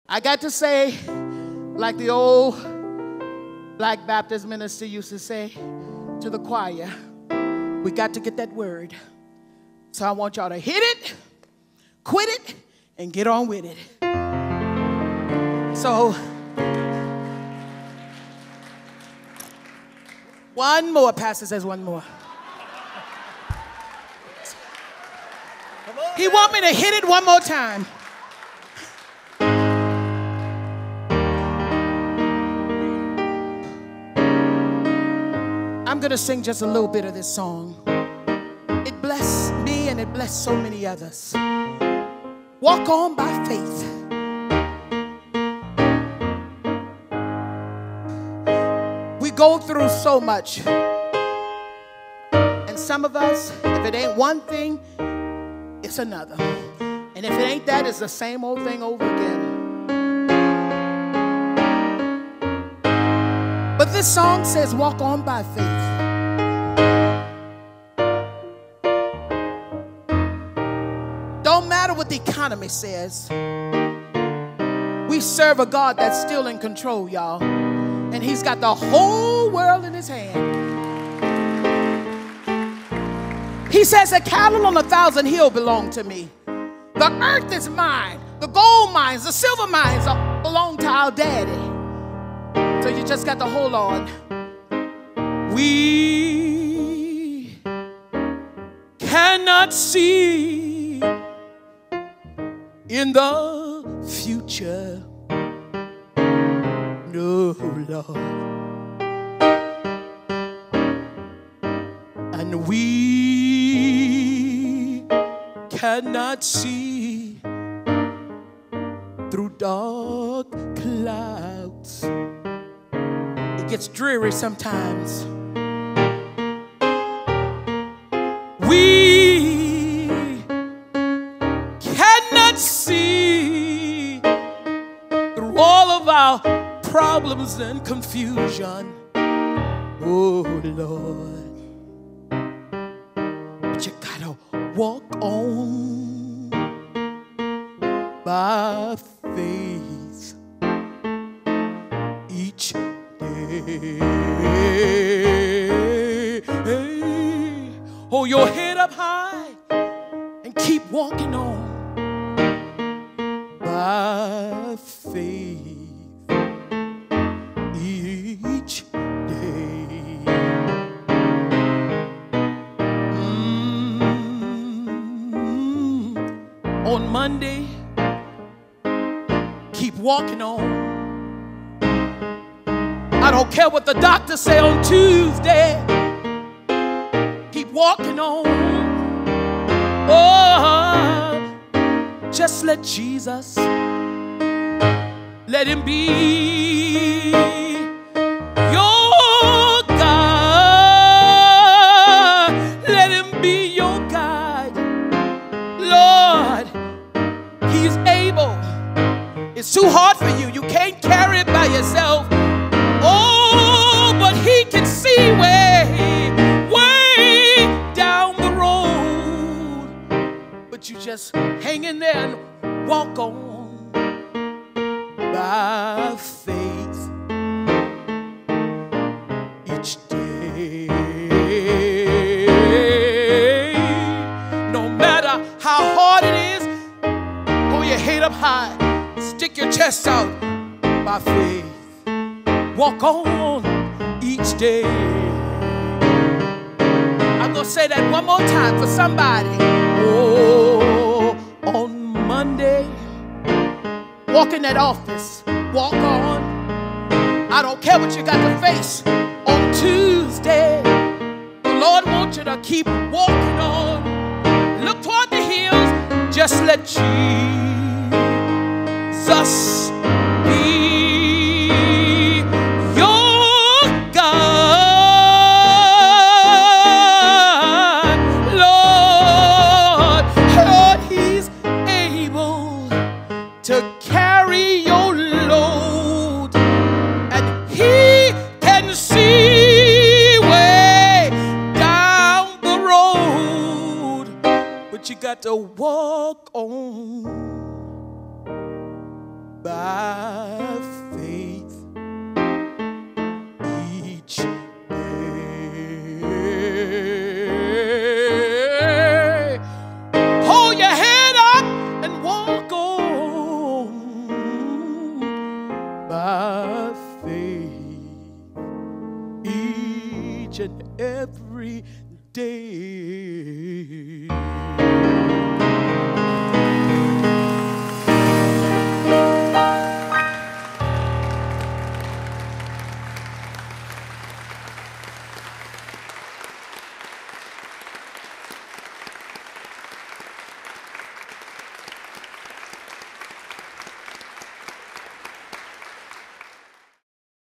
I got to say, like the old Black Baptist minister used to say to the choir, we got to get that word. So I want y'all to hit it, quit it, and get on with it. So, one more. Pastor says one more. He want me to hit it one more time. I'm going to sing just a little bit of this song. It blessed me and it blessed so many others. Walk on by faith. We go through so much. And some of us, if it ain't one thing, it's another. And if it ain't that, it's the same old thing over again. But this song says, walk on by faith. Don't matter what the economy says. We serve a God that's still in control, y'all. And he's got the whole world in his hand. He says the cattle on 1,000 hills belong to me. The earth is mine. The gold mines, the silver mines belong to our daddy. So you just got to hold on. We cannot see in the future. No, Lord. And we cannot see through dark clouds. It gets dreary sometimes. We cannot see through all of our problems and confusion. Oh, Lord. But you gotta walk on by faith each day. Hold your head up high and keep walking on by faith each day. On Monday, keep walking on. I don't care what the doctors say on Tuesday. Keep walking on. Oh, just let Jesus, let him be your God. Let him be your guide. Lord, he's able. It's too hard for you. You can't carry it by yourself. Oh, but he can see way down the road. But you just hang in there and walk on by faith each day. No matter how hard it is, hold your head up high, stick your chest out by faith. Walk on each day. I'm going to say that one more time for somebody. Oh, on Monday, walk in that office. Walk on. I don't care what you got to face. On Tuesday, the Lord wants you to keep walking on. Look toward the hills. Just let Jesus be to walk on by I